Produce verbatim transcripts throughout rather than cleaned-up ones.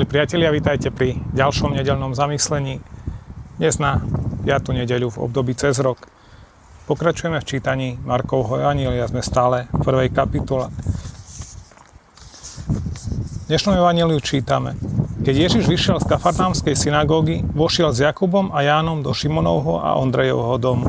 Milí priatelia, vítajte pri ďalšom nedeľnom zamyslení. Dnes na piatu nedeľu v období cez rok pokračujeme v čítaní Markovho evanjelia, sme stále v prvej kapitole. V dnešnom evanjeliu čítame: Keď Ježiš vyšiel z Kafarnámskej synagógy, vošiel s Jakubom a Jánom do Šimonovho a Ondrejovho domu.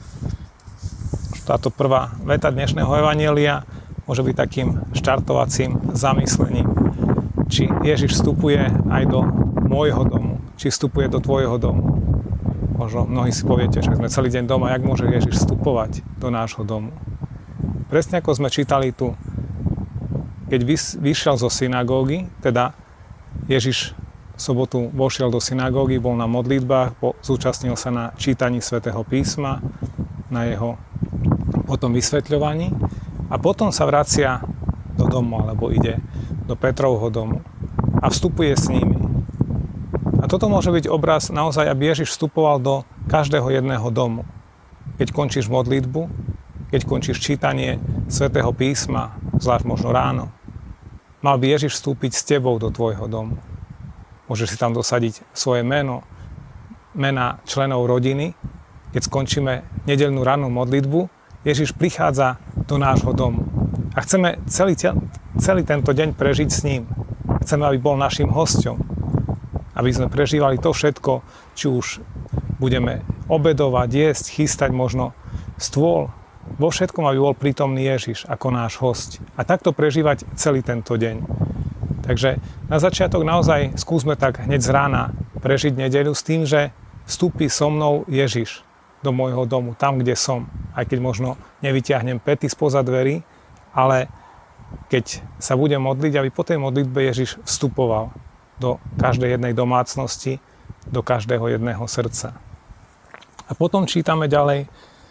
Táto prvá veta dnešného evanjelia môže byť takým štartovacím zamyslením. Či Ježiš vstupuje aj do môjho domu, či vstupuje do tvojho domu. Možno mnohí si poviete, že sme celý deň doma, jak môže Ježiš vstupovať do nášho domu. Presne ako sme čítali tu, keď vyšiel zo synagógy, teda Ježiš v sobotu vošiel do synagógy, bol na modlitbách, zúčastnil sa na čítaní svätého písma, na jeho potom vysvetľovaní a potom sa vracia do domu, alebo ide do Petrovho domu a vstupuje s nimi. A toto môže byť obraz naozaj, aby Ježiš vstupoval do každého jedného domu. Keď končíš modlitbu, keď končíš čítanie svätého písma, zvlášť možno ráno, mal by Ježiš vstúpiť s tebou do tvojho domu. Môžeš si tam dosadiť svoje meno, mená členov rodiny. Keď skončíme nedeľnú rannú modlitbu, Ježiš prichádza do nášho domu. A chceme celý, celý tento deň prežiť s ním. Chceme, aby bol našim hosťom. Aby sme prežívali to všetko, či už budeme obedovať, jesť, chystať možno stôl. Vo všetkom, aby bol prítomný Ježiš ako náš hosť. A takto prežívať celý tento deň. Takže na začiatok naozaj skúsme tak hneď z rána prežiť nedeľu s tým, že vstúpi so mnou Ježiš do môjho domu, tam, kde som. Aj keď možno nevyťahnem päty spoza dverí, ale keď sa budem modliť, aby po tej modlitbe Ježiš vstupoval do každej jednej domácnosti, do každého jedného srdca. A potom čítame ďalej.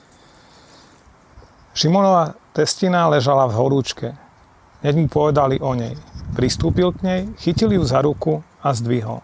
Šimonova testina ležala v horúčke. Hneď mu povedali o nej. Pristúpil k nej, chytil ju za ruku a zdvihol.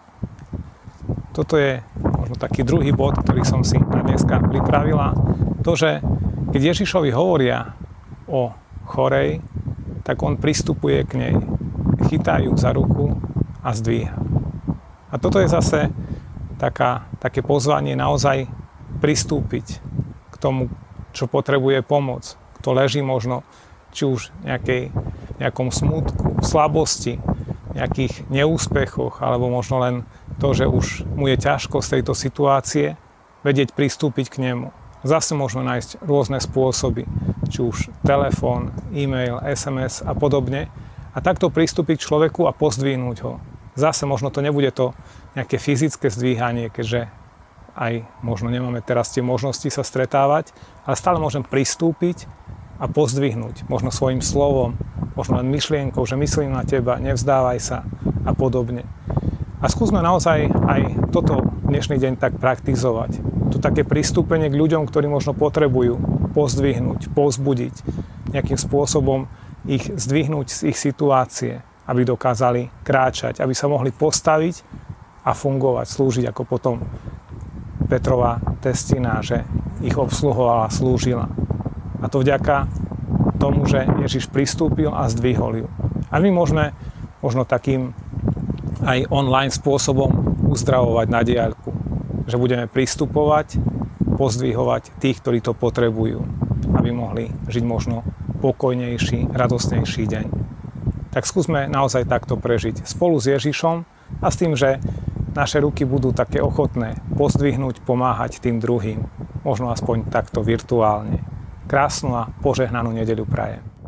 Toto je možno taký druhý bod, ktorý som si na dneska pripravila. To, že keď Ježišovi hovoria o chorej, tak on pristupuje k nej, chytá ju za ruku a zdvíha. A toto je zase taká, také pozvanie naozaj pristúpiť k tomu, čo potrebuje pomoc. Kto leží možno či už nejakej, nejakom smútku, slabosti, nejakých neúspechoch, alebo možno len to, že už mu je ťažko z tejto situácie, vedieť pristúpiť k nemu. Zase môžeme nájsť rôzne spôsoby, či už telefón, e-mail, es em es a podobne. A takto pristúpiť k človeku a pozdvihnúť ho. Zase možno to nebude to nejaké fyzické zdvíhanie, keďže aj možno nemáme teraz tie možnosti sa stretávať, ale stále môžem pristúpiť a pozdvihnúť. Možno svojim slovom, možno len myšlienkou, že myslím na teba, nevzdávaj sa a podobne. A skúsme naozaj aj toto dnešný deň tak praktizovať. To také pristúpenie k ľuďom, ktorí možno potrebujú pozdvihnúť, povzbudiť, nejakým spôsobom ich zdvihnúť z ich situácie, aby dokázali kráčať, aby sa mohli postaviť a fungovať, slúžiť ako potom Petrova testina, že ich obsluhovala, slúžila. A to vďaka tomu, že Ježiš pristúpil a zdvihol ju. A my môžeme možno takým aj online spôsobom uzdravovať na diaľku. Že budeme pristupovať, pozdvihovať tých, ktorí to potrebujú, aby mohli žiť možno pokojnejší, radostnejší deň. Tak skúsme naozaj takto prežiť spolu s Ježišom a s tým, že naše ruky budú také ochotné pozdvihnúť, pomáhať tým druhým, možno aspoň takto virtuálne. Krásnu a požehnanú nedeľu prajem.